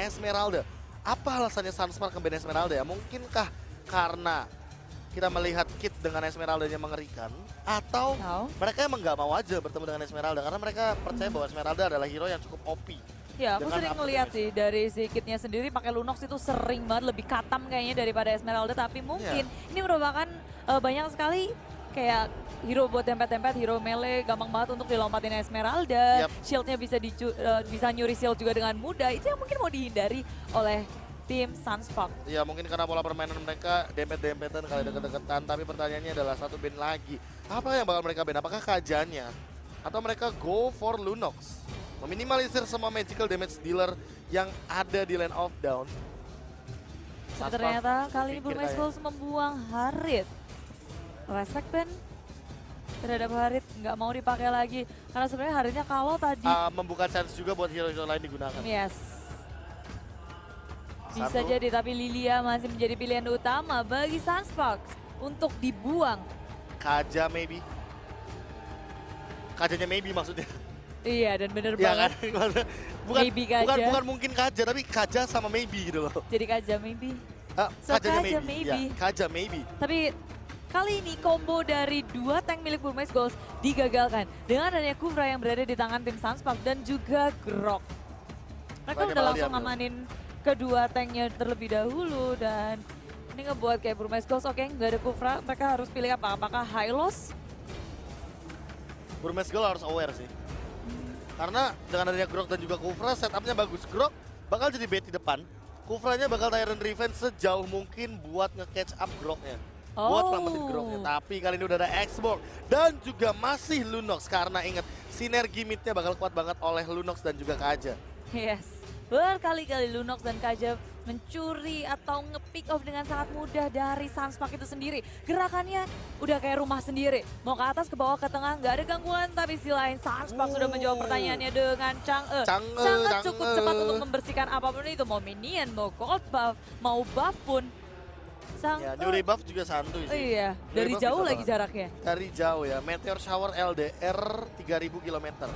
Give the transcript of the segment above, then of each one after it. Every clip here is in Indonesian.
Esmeralda. Apa alasannya Sunspark nge-ban Esmeralda ya? Mungkinkah karena kita melihat kit dengan Esmeraldanya mengerikan, atau mereka emang nggak mau aja bertemu dengan Esmeralda karena mereka percaya bahwa Esmeralda adalah hero yang cukup OP. Ya, aku sering ngeliat sih dari si kitnya sendiri pakai Lunox itu sering banget lebih katam kayaknya daripada Esmeralda, tapi mungkin ini merupakan banyak sekali kayak hero buat tempet-tempet, hero melee gampang banget untuk dilompatin Esmeralda, shieldnya bisa nyuri shield juga dengan mudah, itu yang mungkin mau dihindari oleh tim Sunspark. Ya mungkin karena pola permainan mereka dempet-dempetan kali deket-deketan, tapi pertanyaannya adalah satu ban lagi. Apa yang bakal mereka ban? Apakah Kajanya? Atau mereka go for Lunox? Meminimalisir semua magical damage dealer yang ada di Land of Dawn. Ternyata kali ini Burmese Ghost membuang Harit. Restrek ban terhadap Harit nggak mau dipakai lagi. Karena sebenarnya Haritnya kalau tadi membuka chance juga buat hero-hero lain digunakan. Yes. Bisa jadi, tapi Lilia masih menjadi pilihan utama bagi Sunspark untuk dibuang. Kaja maybe. Kajanya maybe maksudnya. Iya, dan bener ya, banget. Kan? bukan mungkin Kaja, tapi Kaja sama maybe gitu loh. Jadi Kaja maybe. Kaja maybe. Ya, Kaja maybe. Tapi kali ini combo dari dua tank milik Burmese Ghost digagalkan. Dengan adanya Kufra yang berada di tangan tim Sunspark dan juga Grok. Mereka udah langsung ngamanin kedua tanknya terlebih dahulu, dan ini ngebuat kayak Burmese Ghost, oke nggak ada Kufra, mereka harus pilih apa? Apakah Hylos? Burmese Ghost harus aware sih. Karena dengan adanya Grok dan juga Kufra, setupnya bagus. Grok bakal jadi bait di depan, Kufranya bakal Tyrant Revenge sejauh mungkin buat nge-catch up Groknya. Buat selamatin Groknya, tapi kali ini udah ada X-Borg dan juga masih Lunox, karena inget sinergi midnya bakal kuat banget oleh Lunox dan juga Kaja. Yes. Berkali-kali Lunox dan Kaja mencuri atau nge-pick off dengan sangat mudah dari Sunspark itu sendiri. Gerakannya udah kayak rumah sendiri. Mau ke atas, ke bawah, ke tengah, nggak ada gangguan. Tapi si lain Sunspark sudah menjawab pertanyaannya dengan Chang'e. Chang'e cukup cepat untuk membersihkan apapun itu. Mau minion, mau gold buff, mau buff pun. Ya, nyuri buff juga santuy sih. Iya, dari jauh lagi jaraknya. Dari jauh ya, Meteor Shower LDR 3000 km.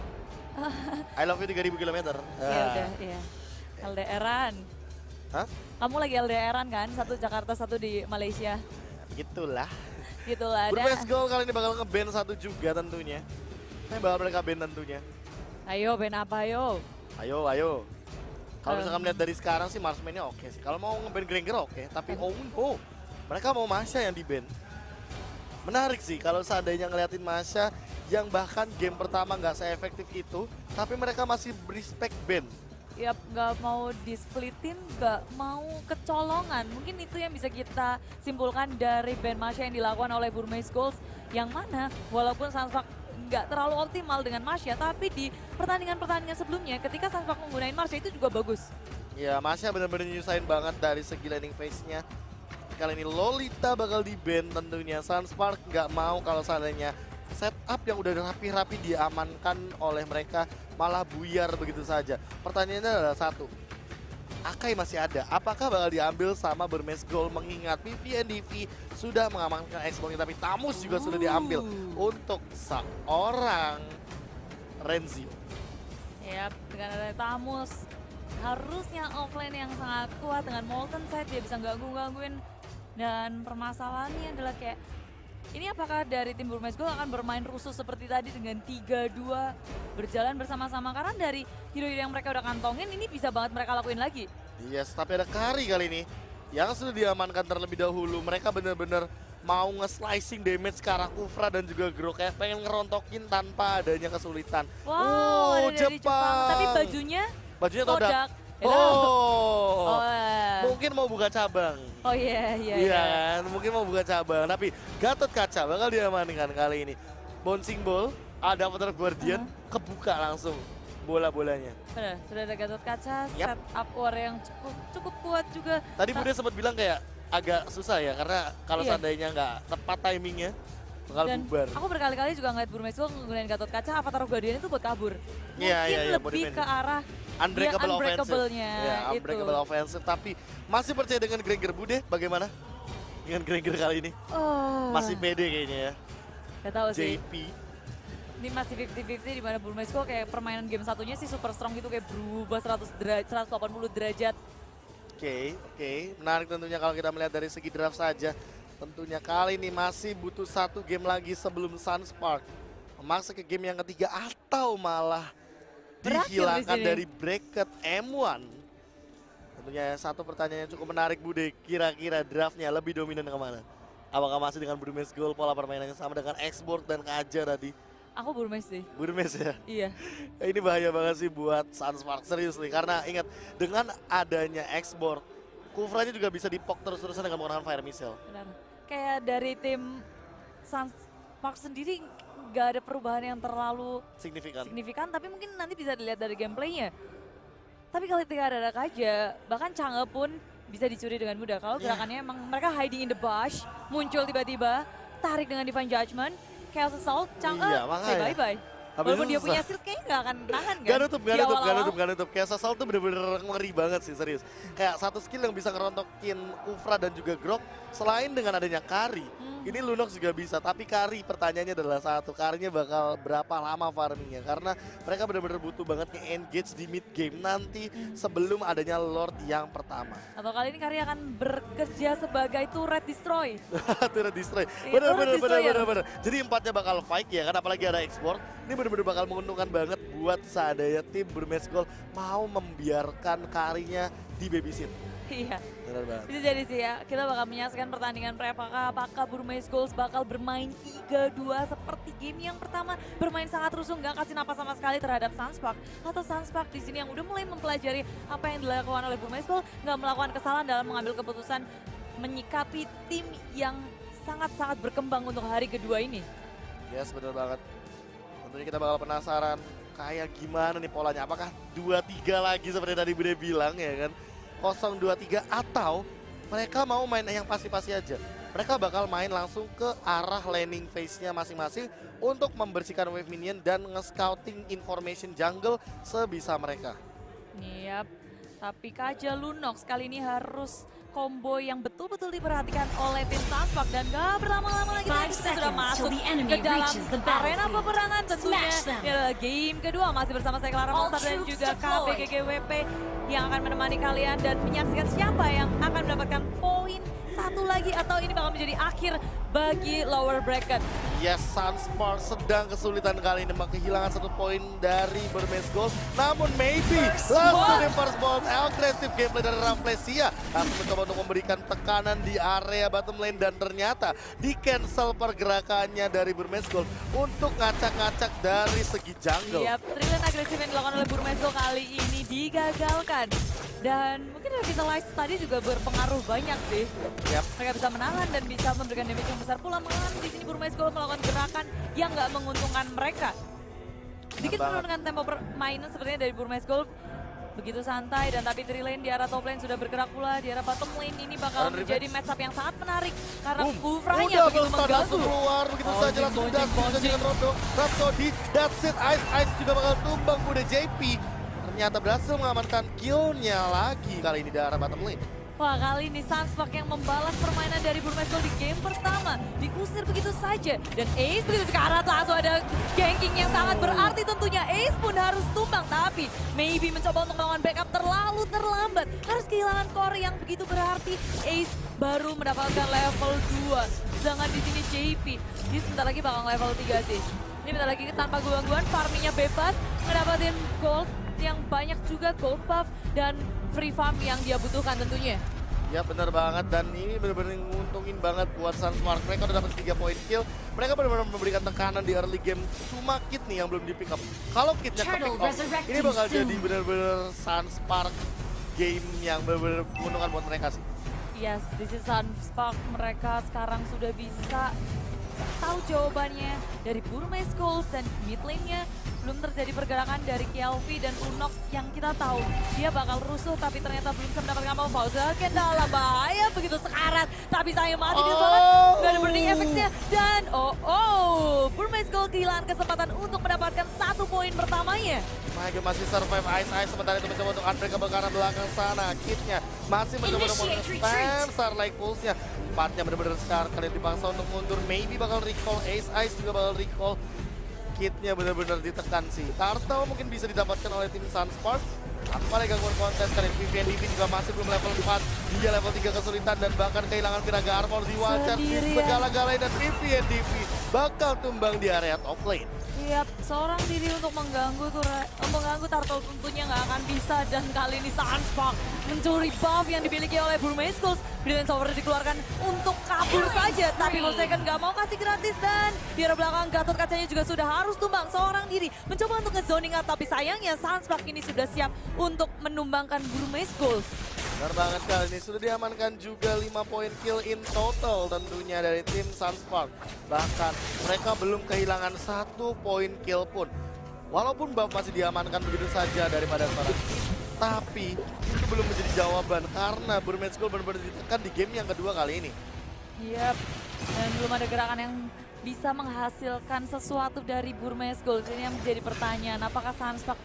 I love you 3000 km. Ya udah, iya. LDR-an. Hah? Kamu lagi LDR-an kan? Satu Jakarta, satu di Malaysia. Gitulah. Gitulah. Burmese Ghost kali ini bakal nge-ban satu juga tentunya. Ini bakal mereka ban tentunya. Ayo, ban apa ayo? Ayo. Kalau misalkan melihat dari sekarang sih Marksman-nya oke sih. Kalau mau nge-ban Granger oke. Tapi oh no, mereka mau Masha yang di-ban. Menarik sih kalau seandainya ngeliatin Masha yang bahkan game pertama nggak se-efektif itu, tapi mereka masih respect ban. Yap, nggak mau displitin, nggak mau kecolongan. Mungkin itu yang bisa kita simpulkan dari ban Masha yang dilakukan oleh Burmese Ghost. Yang mana walaupun Sunspark nggak terlalu optimal dengan Masha, tapi di pertandingan-pertandingan sebelumnya ketika Sunspark menggunakan Masha itu juga bagus. Ya, Masha benar-benar nyusahin banget dari segi landing phase-nya. Kali ini Lolita bakal di-ban tentunya. Sunspark nggak mau kalau seandainya setup yang udah rapi-rapi diamankan oleh mereka malah buyar begitu saja. Pertanyaannya adalah satu, Akai masih ada, apakah bakal diambil sama Burmese Ghost mengingat PVNDV sudah mengamankan X-Borg, tapi Tamus juga sudah diambil untuk seorang Renzi. Ya, dengan ada Tamus harusnya offline yang sangat kuat dengan Molten Side, dia bisa gangguin, dan permasalahannya adalah kayak ini apakah dari tim Burmese Ghost akan bermain rusuh seperti tadi dengan 3-2 berjalan bersama-sama, karena dari hero yang mereka udah kantongin ini bisa banget mereka lakuin lagi. Yes, tapi ada Kari kali ini yang sudah diamankan terlebih dahulu. Mereka benar-benar mau nge-slicing damage ke arah Kufra dan juga Grok, kayak pengen ngerontokin tanpa adanya kesulitan. Wow, ada dari Jepang. Tapi bajunya Todak. Mungkin mau buka cabang. Oh iya. Kan, mungkin mau buka cabang. Tapi Gatot Kaca bakal diamankan kali ini. Bouncing Ball, ada Avatar Guardian, kebuka langsung bola-bolanya. Sudah ada Gatot Kaca, set up war yang cukup kuat juga. Tadi Bude sempat bilang kayak agak susah ya, karena kalau seandainya nggak tepat timingnya, bakal bubar. Aku berkali-kali juga ngeliat Burmese Ghost menggunakan Gatot Kaca, Avatar Guardian itu buat kabur. Iya, lebih ke arah unbreakable-offensive. Ya, itu. unbreakable-offensive, tapi masih percaya dengan Granger. Bude, bagaimana dengan Granger kali ini? Masih pede kayaknya ya. Gak tahu sih. JP. Ini masih 50-50 di mana Burmesco kayak permainan game satunya sih super strong gitu kayak berubah 180 derajat. Oke. Menarik tentunya kalau kita melihat dari segi draft saja. Tentunya kali ini masih butuh satu game lagi sebelum Sunspark memaksa ke game yang ketiga atau malah Berakhir dihilangkan di sini. dari bracket M1. Tentunya satu pertanyaan yang cukup menarik Bude, kira-kira draftnya lebih dominan kemana? Apakah masih dengan Burmesco, pola permainan yang sama dengan Export dan Kaja tadi? Aku Burmes sih. Burmes ya? Iya. Ini bahaya banget sih buat Sunspark, serius nih. Karena ingat, dengan adanya Export, Kufranya juga bisa dipok terus-terusan dengan menggunakan Fire Missile. Benar. Kayak dari tim Sunspark sendiri nggak ada perubahan yang terlalu signifikan, tapi mungkin nanti bisa dilihat dari gameplaynya. Tapi kalau ketika ada Kaja, bahkan Chang'e pun bisa dicuri dengan mudah. Kalau gerakannya emang mereka hiding in the bush, muncul tiba-tiba, tarik dengan Divine Judgment, Chaos Assault, Chang'e say bye-bye. Walaupun dia punya shield kayaknya nggak akan nahan kan? Gak nutup. Kayak Assault tuh bener-bener ngeri banget sih, serius. Kayak satu skill yang bisa ngerontokin Kufra dan juga Grok, selain dengan adanya Kari. Ini Lunox juga bisa, tapi Kari pertanyaannya adalah satu, Karinya bakal berapa lama farmingnya? Karena mereka benar-benar butuh banget nge-engage di mid game nanti sebelum adanya Lord yang pertama. Atau kali ini Kari akan bekerja sebagai turret destroy. Turret destroy, Turret destroyer. bener. Jadi empatnya bakal fight ya kan, apalagi ada export. Ini benar-benar bakal menguntungkan banget buat seandainya tim Burmesco mau membiarkan Karinya di babysit. Iya. Benar banget. Bisa jadi sih ya, kita bakal menyaksikan pertandingan apakah Burmesco bakal bermain 3-2 seperti game yang pertama, bermain sangat rusuh, nggak kasih napas sama sekali terhadap Sunspark, atau Sunspark di sini yang udah mulai mempelajari apa yang dilakukan oleh Burmesco, nggak melakukan kesalahan dalam mengambil keputusan menyikapi tim yang sangat-sangat berkembang untuk hari kedua ini. Yes, benar banget. Tentunya kita bakal penasaran kayak gimana nih polanya, apakah 2-3 lagi seperti tadi Bude bilang ya kan, 0-2-3, atau mereka mau main yang pasti-pasti aja. Mereka bakal main langsung ke arah laning phase-nya masing-masing untuk membersihkan wave minion dan nge-scouting information jungle sebisa mereka. Yap, tapi Kaja Lunox kali ini harus combo yang betul-betul diperhatikan oleh tim Sunspark, dan gak berlama-lama lagi kita sudah masuk ke dalam arena peperangan tentunya. Ya, game kedua masih bersama saya Clara Monster dan juga KBGGWP yang akan menemani kalian dan menyaksikan siapa yang akan mendapatkan poin satu lagi, atau ini bakal menjadi akhir bagi lower bracket. Yes, Sunspark sedang kesulitan kali ini kehilangan 1 poin dari Burmesco. Namun maybe langsung di first ball, agresif gameplay dari Rafflesia langsung mencoba untuk memberikan tekanan di area bottom lane, dan ternyata di cancel pergerakannya dari Burmesco untuk ngacak-ngacak dari segi jungle. Yap, trillion agresif yang dilakukan oleh Burmesco kali ini digagalkan. Dan mungkin Revitalize tadi juga berpengaruh banyak sih. Yap. Mereka bisa menahan dan bisa memberikan damage yang besar pula. Malahan di sini Burmesco melakukan gerakan yang nggak menguntungkan mereka. Sedikit menurunkan tempo permainan sepertinya dari Burmesco. Begitu santai, dan tapi Trilane di arah top lane sudah bergerak pula. Di arah bottom lane ini bakal menjadi matchup yang sangat menarik. Karena Kufranya begitu mengganggu. Keluar begitu saja langsung das dengan Rhapsody. That's it, Ice juga bakal tumbang Bude. JP ternyata berhasil mengamankan kill-nya lagi kali ini di arah bottom lane. Wah, kali ini Sunspark yang membalas permainan dari Burmesco di game pertama. Diusir begitu saja. Dan Ace begitu sekarat, langsung ada ganking yang sangat berarti tentunya. Ace pun harus tumbang, tapi maybe mencoba untuk melakukan backup terlalu terlambat. Harus kehilangan core yang begitu berarti. Ace baru mendapatkan level 2. Sedangkan di sini JP, dia sebentar lagi bakal level 3 sih. Ini bentar lagi tanpa gangguan, farmingnya bebas, ngedapatin gold yang banyak juga, gold buff dan free farm yang dia butuhkan tentunya. Ya benar banget, dan ini benar-benar nguntungin banget buat Sunspark. Mereka udah dapat 3 poin kill. Mereka benar-benar memberikan tekanan di early game. Cuma Kit nih yang belum di pick up. Kalau Kitnya ke pick up, ini bakal jadi benar-benar Sunspark game yang benar-benar menguntungkan buat mereka sih. Yes, this is Sunspark. Mereka sekarang sudah bisa tahu jawabannya dari Burmesco, dan mid lane-nya belum terjadi pergerakan dari Kialvi dan Lunox yang kita tahu dia bakal rusuh, tapi ternyata belum bisa mendapatkan apa-apa. Kendala bahaya begitu sekarat, tapi saya mati di sana. Gak ada burning effects-nya, dan Burmesco kehilangan kesempatan untuk mendapatkan 1 poin pertamanya. Mage masih survive Ice, sementara itu mencoba untuk unbreakable ke arah belakang sana. Kitnya masih mencoba untuk spam Starlight Pulse-nya. Empatnya benar-benar sekarang kalian dipaksa untuk mundur. Maybe bakal recall Ice juga bakal recall. Kitnya benar-benar ditekan sih. Turtle mungkin bisa didapatkan oleh tim Sunspark. Tanpa ada gangguan kontes, karena VVNDV juga masih belum level 4. Dia level 3 kesulitan dan bahkan kehilangan Viraga Armor di wajah di segala-galanya. Dan VVNDV bakal tumbang di area top lane. Siap, seorang diri untuk mengganggu Turtle tentunya nggak akan bisa. Dan kali ini Sunspark mencuri buff yang dimiliki oleh Burmeiskos. Brilliant Shower dikeluarkan untuk kabur saja, tapi Forsaken nggak mau kasih gratis. Dan di arah belakang Gatot Kacanya juga sudah harus tumbang. Seorang diri mencoba untuk nge-zoning out, tapi sayangnya Sunspark ini sudah siap untuk menumbangkan Burmeiskos. Benar banget, kali ini sudah diamankan juga 5 poin kill in total tentunya dari tim Sunspark. Bahkan mereka belum kehilangan 1 poin kill pun. Walaupun buff masih diamankan begitu saja daripada seorang tim, tapi itu belum menjadi jawaban karena Burmeiskos benar-benar ditekan di game yang kedua kali ini. Yap, dan belum ada gerakan yang bisa menghasilkan sesuatu dari Burmeiskos. Ini yang menjadi pertanyaan, apakah Sunspark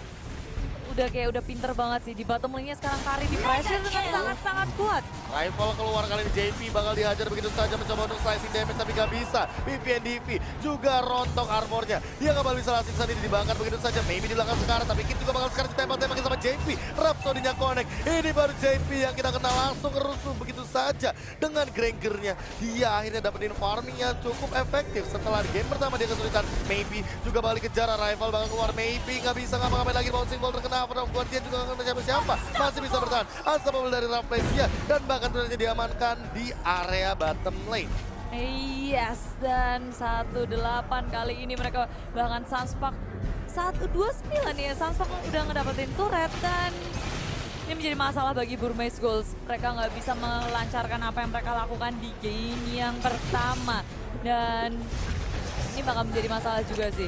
udah pinter banget sih. Di bottom lane-nya sekarang Kari di pressure dengan sangat-sangat kuat. Rifle keluar kali ini, JP bakal dihajar begitu saja, mencoba untuk slicing damage tapi gak bisa. VVNDV juga rontok armornya, dia gak bakal bisa lasting sendiri, dibakar begitu saja. Maybe di belakang sekarang, tapi Kit juga bakal sekarang ditembak-tembakin sama JP. Rhapsody-nya connect, ini baru JP yang kita kenal, langsung ngerusuh begitu saja. Dengan Grangernya, dia akhirnya dapetin farming yang cukup efektif. Setelah di game pertama dia kesulitan, Maybe juga balik kejar, Rifle bakal keluar. Maybe gak bisa ngapa-ngapain lagi, bouncing ball terkena. Dia juga gak kena siapa, masih bisa bertahan. Unstoppable dari Rafflesia dan bahkan berhasil diamankan di area bottom lane. Yes, dan 1-8 kali ini mereka bahkan Sunspark 1-29 ya. Sunspark udah ngedapetin turret dan ini menjadi masalah bagi Burmeiskos. Mereka nggak bisa melancarkan apa yang mereka lakukan di game yang pertama. Dan ini bakal menjadi masalah juga sih.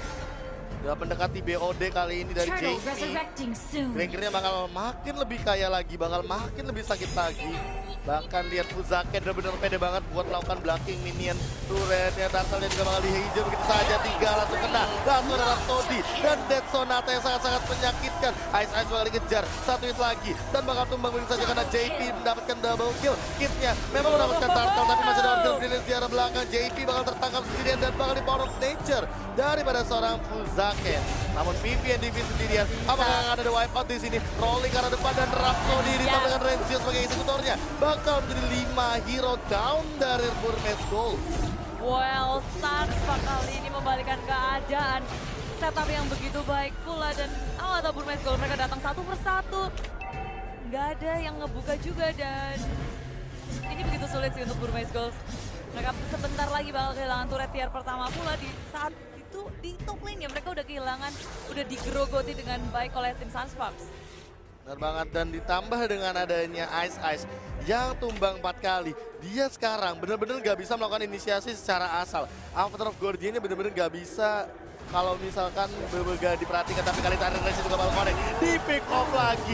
Udah mendekati BOD kali ini dari JP. Grangernya bakal makin lebih kaya lagi, bakal makin lebih sakit lagi. Bahkan lihat Fuzaken benar-benar pede banget buat melakukan blocking minion. Turretnya Turtle juga bakal dihijau begitu saja. 3 langsung kena. Langsung ada Rhapsody dan Dead Sonata yang sangat-sangat menyakitkan. Ice bakal dikejar. 1 hit lagi dan bakal tumbang begitu saja karena JP mendapatkan double kill. Kitnya memang mendapatkan Turtle tapi masih ada Ordeal Brilliance di arah belakang. JP bakal tertangkap sendirian dan bakal di Power of Nature daripada seorang Fuzaken. Namun VVNDV sendirian, apakah akan ada wipeout di sini? Rolling ke arah depan dan Rhapsody ditambah dengan Renzio sebagai eksekutornya. Bakal menjadi 5 hero down dari Burmeiskos. Well, Sunspark kali ini membalikan keadaan. Setup yang begitu baik pula dan atau Burmeiskos mereka datang satu persatu. Nggak ada yang ngebuka juga dan ini begitu sulit sih untuk Burmeiskos. Mereka sebentar lagi bakal kehilangan turret tier pertama pula di saat itu di top lane ya mereka udah kehilangan, udah digerogoti dengan baik oleh tim Sunspark. Benar banget, dan ditambah dengan adanya Ice yang tumbang 4 kali. Dia sekarang benar-benar gak bisa melakukan inisiasi secara asal. Avatar of Guardian-nya benar-benar gak bisa kalau misalkan gak diperhatikan, tapi kali tadi Rezi juga bakal connect. Di pick off lagi,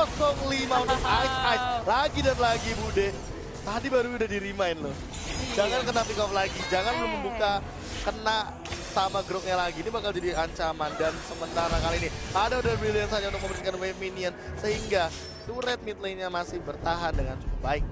0-5 untuk Ice lagi dan lagi Bude. Tadi baru udah di-remind loh. Jangan kena pick off lagi, jangan belum membuka kena sama groknya lagi, ini bakal jadi ancaman. Dan sementara kali ini ada udah Brilliant saja untuk membersihkan wave minion sehingga turret mid lane-nya masih bertahan dengan cukup baik.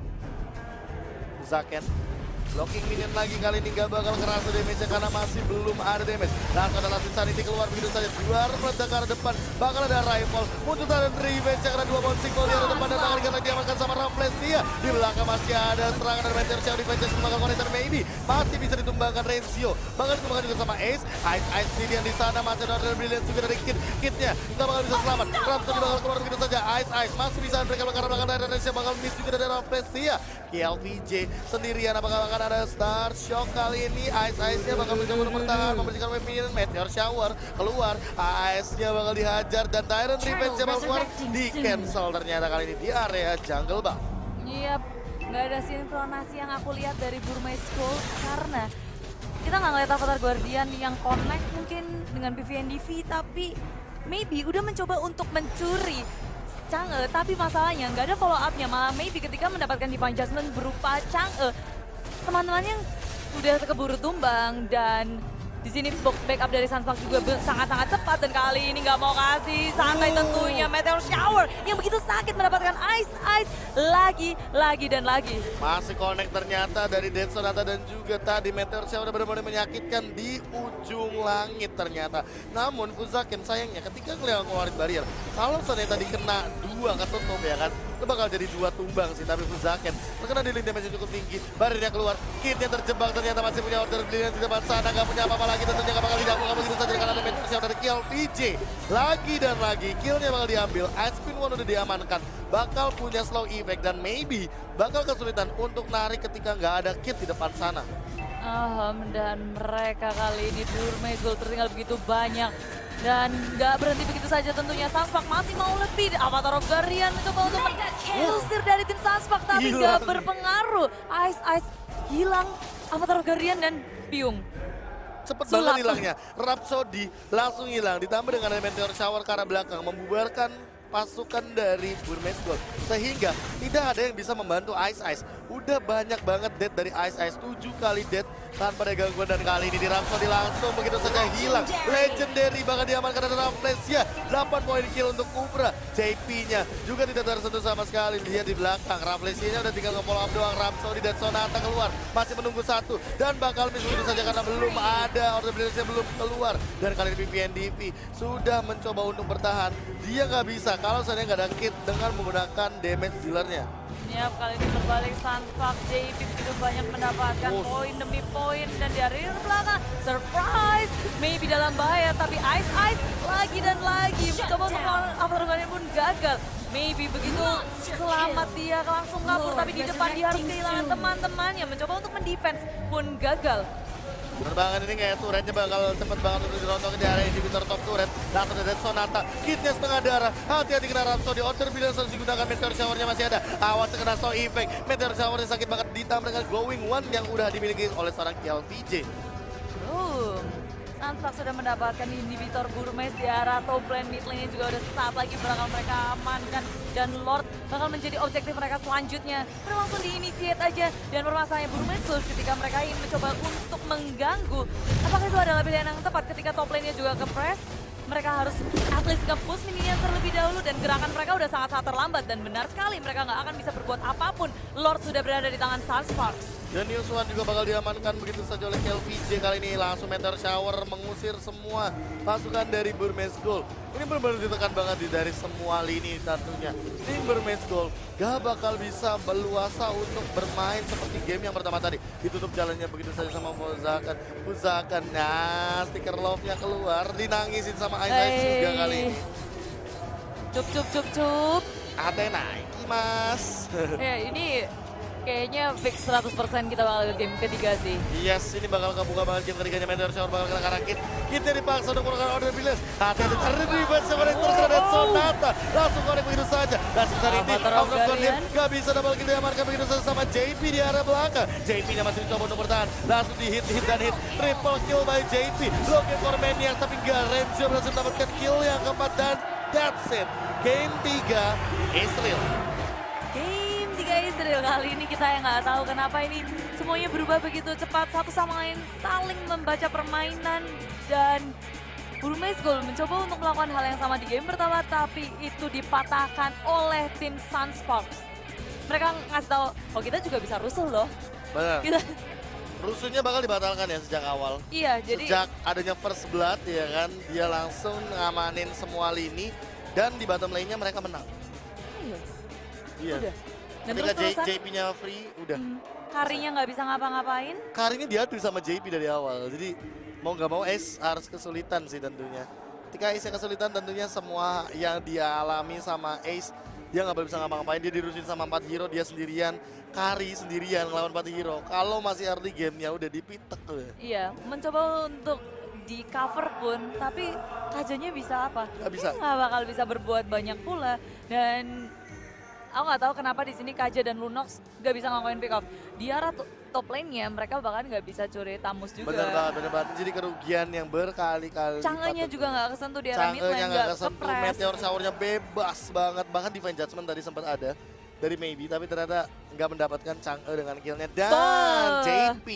Zaken blocking minion lagi, kali ini gak bakal kerasa damage-nya karena masih belum ada damage. Langsung ada Lasting Sanity keluar begitu saja, luar meledak ke arah depan, bakal ada Rifle, muncul dan revenge karena 2 bouncing ball di arah depan dan bakal dikatakan diamankan sama Rafflesia. Di belakang masih ada serangan dari Meteor Shower, defense bakal connector Maybe, masih bisa ditumbangkan Renzio, bakal ditumbangkan juga sama Ice sendirian di sana, masih ada Brilliant juga dari Kitnya, nggak bakal bisa selamat. Rhapsody bakal keluar begitu saja, Ice masih bisa mereka ke arah belakang dari Renzio, bakal miss juga dari Rafflesia. KLVJ sendirian, apakah akan ada Star Shock kali ini? Ice-nya bakal mencoba untuk bertahan, membersihkan wave minion. Meteor Shower keluar, Ice-nya bakal dihajar dan Tyrant Revenge bakal keluar, di cancel ternyata kali ini di area jungle bang. Yap, nggak ada sinkronasi yang aku lihat dari Burmeiskos karena kita nggak ngeliat Avatar Guardian yang connect mungkin dengan PVNDV, tapi Maybe udah mencoba untuk mencuri Chang'e, tapi masalahnya nggak ada follow up-nya. Malah Maybe ketika mendapatkan Divine Judgment berupa Chang'e, teman-temannya udah keburu tumbang dan Di sini backup dari Sunspark juga sangat-sangat cepat dan kali ini nggak mau kasih santai tentunya. Meteor Shower yang begitu sakit mendapatkan ice lagi dan lagi. Masih connect ternyata dari Dead Sonata dan juga tadi Meteor Shower benar-benar menyakitkan di ujung langit ternyata. Namun Fuzaken sayangnya ketika ngeluarin barrier, kalau seandainya tadi kena 2 ketutup ya kan, itu bakal jadi 2 tumbang sih. Tapi Fuzaken terkena dealing damage yang cukup tinggi, barriernya keluar, kitnya terjebak ternyata masih punya order brilliant di depan sana, nggak punya apa-apa lagi, tentunya nggak bakal dilakukan begitu saja karena ada Meteor Shower dari kill PJ. Lagi dan lagi killnya bakal diambil, Ice Spin One udah diamankan, bakal punya slow effect dan maybe bakal kesulitan untuk narik ketika nggak ada kit di depan sana. Dan mereka kali ini Burmese Gold tertinggal begitu banyak. Dan nggak berhenti begitu saja tentunya, Sunspark masih mau lebih. Avatar of Guardian mencoba untuk mengusir dari tim Sunspark tapi nggak berpengaruh. Ice hilang, Avatar of Guardian dan Piung. Cepet banget hilangnya, Rhapsody langsung hilang, ditambah dengan ada Meteor Shower ke arah belakang, membubarkan pasukan dari Burmese Gold. Sehingga tidak ada yang bisa membantu Ice. Udah banyak banget dead dari Ice, 7 kali dead tanpa ada gangguan, dan kali ini di Rhapsody langsung begitu saja hilang. Legendary bakal diamankan ada Rafflesia, 8 poin kill untuk Cobra. JP-nya juga tidak tersentuh sama sekali, lihat di belakang. Rafflesia-nya udah tinggal nge-follow up doang, Rhapsody dan Sonata keluar. Masih menunggu 1 dan bakal miss begitu saja karena belum ada order brilliance belum keluar. Dan kali ini PPNDV sudah mencoba untuk bertahan. Dia nggak bisa kalau seandainya nggak ada kit dengan menggunakan damage dealernya. Ya, kali ini berbalik Sunspark, JP begitu banyak mendapatkan poin demi poin dan dari belakang surprise, maybe dalam bahaya tapi Ice lagi dan lagi mencoba untuk melawan Avatar Guardian pun gagal. Maybe begitu selamat dia langsung kabur tapi di depan dia harus kehilangan teman-temannya, mencoba untuk mendefense pun gagal. Penerbangan ini kayak turretnya bakal cepet banget untuk dirontokin di area inhibitor top turret. Langsung ada Sonata, kitnya setengah darah. Hati-hati kena Rhapsody, order bila harus digunakan, Meteor Shower-nya masih ada. Awas kena slow effect, Meteor Shower-nya sakit banget ditambah dengan Going One yang udah dimiliki oleh seorang KLPJ. Sunspark sudah mendapatkan inhibitor Burmese di arah top lane, mid lane juga udah sesaat lagi bakal mereka amankan. Dan Lord bakal menjadi objektif mereka selanjutnya. Mereka langsung diinitiate aja. Dan permasalahannya Burmese ketika mereka ingin mencoba untuk mengganggu. Apakah itu adalah pilihan yang tepat ketika top lane-nya juga ke-press? Mereka harus at least nge-push mininya terlebih dahulu dan gerakan mereka udah sangat-sangat terlambat. Dan benar sekali mereka nggak akan bisa berbuat apapun. Lord sudah berada di tangan Sunspark. Dan Yuswan juga bakal diamankan begitu saja oleh KLPJ. Kali ini langsung Meteor Shower mengusir semua pasukan dari Burmese Gold. Ini benar-benar ditekan banget dari semua lini tentunya. Tim Burmese Gold gak bakal bisa berluasa untuk bermain seperti game yang pertama tadi. Ditutup jalannya begitu saja sama Fuzaken. Nah, stiker love-nya keluar, dinangisin sama Ice juga kali ini. Cup. Athena, Mas. Ya, ini kayaknya fix 100% kita bakal ke game ketiga sih. Yes, ini bakal kebuka banget game ketiganya. Meteor Shower bakal kena karakit. Kita dipaksa untuk menggunakan order bills. Hati-hati cari revenge sama Rector dan Sonata. Langsung connect begitu saja. Dan sebesar ini, Avatar Guardian gak bisa double kill diamankan begitu saja sama JP di arah belakang. JP-nya masih mencoba untuk bertahan. Langsung di hit dan hit. Triple kill by JP. Login for Maniac tapi gak, Renzo berhasil mendapatkan kill yang keempat dan that's it. Game 3 Israel. Israel kali ini kita yang nggak tahu kenapa ini semuanya berubah begitu cepat, satu sama lain saling membaca permainan. Dan Burmese Gold mencoba untuk melakukan hal yang sama di game pertama tapi itu dipatahkan oleh tim Sunspark. Mereka ngasih tahu, oh kita juga bisa rusuh loh. Benar. Rusuhnya bakal dibatalkan ya sejak awal. Iya, jadi sejak adanya first blood ya kan, dia langsung ngamanin semua lini dan di bottom lane-nya mereka menang. Iya. Udah. Dan ketika JP-nya free, udah. Karinya nggak bisa ngapa-ngapain. Karinya diadu sama JP dari awal, jadi mau nggak mau Ace harus kesulitan sih tentunya. Ketika Ace yang kesulitan tentunya semua yang dia alami sama Ace, dia nggak bisa ngapa-ngapain, dia dirusin sama 4 hero, dia sendirian. Kari sendirian ngelawan 4 hero, kalau masih early game-nya udah dipitek tuh ya. Iya, mencoba untuk di cover pun, tapi Kajanya bisa apa? Nggak bisa. Nggak bakal bisa berbuat banyak pula. Dan aku nggak tahu kenapa di sini Kaja dan Lunox nggak bisa ngelakuin pick off. Di arah top lane-nya mereka bahkan nggak bisa curi Tamus juga. Bener banget. Jadi kerugian yang berkali-kali. Cangenya juga nggak kesentuh di arah mid lane, nggak kesentuh. Meteor Shower-nya bebas banget. Bahkan Divine Judgment tadi sempat ada dari Maybe, tapi ternyata nggak mendapatkan Chang'e dengan killnya. Dan JP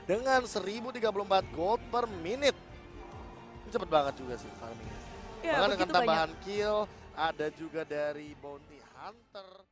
dengan 1034 gold per menit. Cepet banget juga sih farmingnya. Ya, Bahkan dengan begitu tambahan kill, ada juga dari Bounty Hunter.